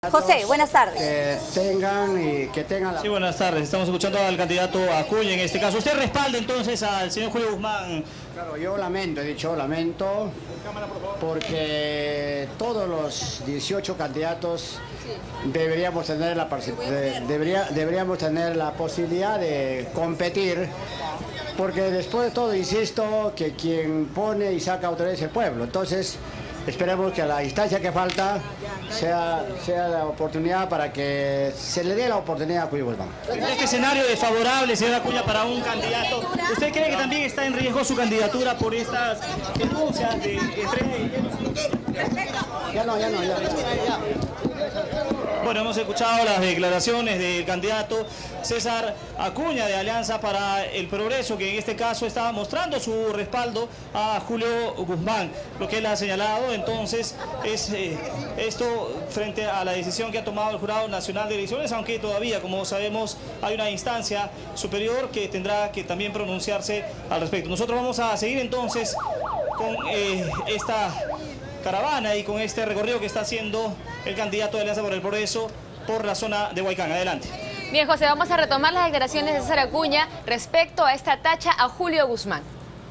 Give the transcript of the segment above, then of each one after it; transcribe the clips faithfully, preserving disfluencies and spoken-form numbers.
José, buenas tardes. Que tengan y que tengan la... Sí, buenas tardes. Estamos escuchando al candidato Acuña en este caso. ¿Usted respalda entonces al señor Julio Guzmán? Claro, yo lamento, he dicho lamento, porque todos los dieciocho candidatos deberíamos tener la, de, debería, deberíamos tener la posibilidad de competir, porque después de todo, insisto, que quien pone y saca autoridad es el pueblo. Entonces, esperemos que a la instancia que falta sea, sea la oportunidad para que se le dé la oportunidad a Julio Guzmán. En este escenario desfavorable, señor Acuña, para un candidato, ¿usted cree que también está en riesgo su candidatura por estas denuncias de entre... Ya no, ya no, ya, ya, ya. Bueno, hemos escuchado las declaraciones del candidato César Acuña de Alianza para el Progreso, que en este caso está mostrando su respaldo a Julio Guzmán. Lo que él ha señalado entonces es eh, esto frente a la decisión que ha tomado el Jurado Nacional de Elecciones, aunque todavía, como sabemos, hay una instancia superior que tendrá que también pronunciarse al respecto. Nosotros vamos a seguir entonces con eh, esta caravana y con este recorrido que está haciendo el candidato de Alianza por el Progreso por la zona de Huaycán. Adelante. Bien, José, vamos a retomar las declaraciones de César Acuña respecto a esta tacha a Julio Guzmán.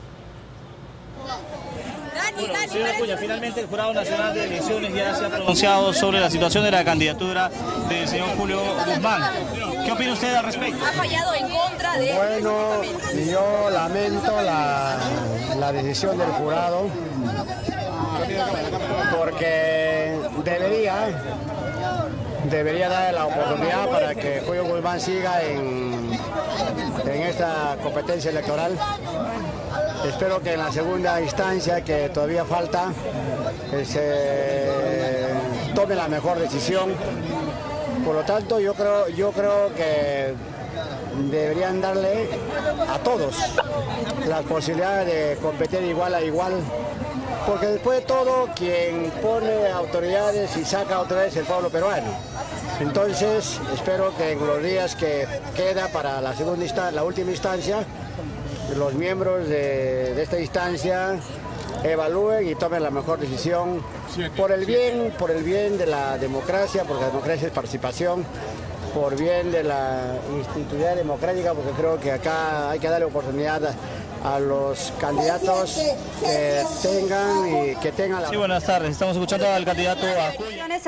Bueno, señor Acuña, finalmente el Jurado Nacional de Elecciones ya se ha pronunciado sobre la situación de la candidatura del señor Julio Guzmán. ¿Qué opina usted al respecto? Ha fallado en contra de... Bueno, yo lamento la, la decisión del jurado, porque debería, debería dar la oportunidad para que Julio Guzmán siga en, en esta competencia electoral. Espero que en la segunda instancia, que todavía falta, se tome la mejor decisión. Por lo tanto, yo creo, yo creo que deberían darle a todos la posibilidad de competir igual a igual, porque después de todo, quien pone autoridades y saca autoridades es el pueblo peruano. Entonces, espero que en los días que queda para la segunda instancia, la última instancia, los miembros de, de esta instancia evalúen y tomen la mejor decisión por el bien, por el bien de la democracia, porque la democracia es participación, por bien de la institucionalidad democrática, porque creo que acá hay que darle oportunidad a, a los candidatos que tengan y que tengan la... Sí, buenas tardes. Estamos escuchando al candidato Acuña.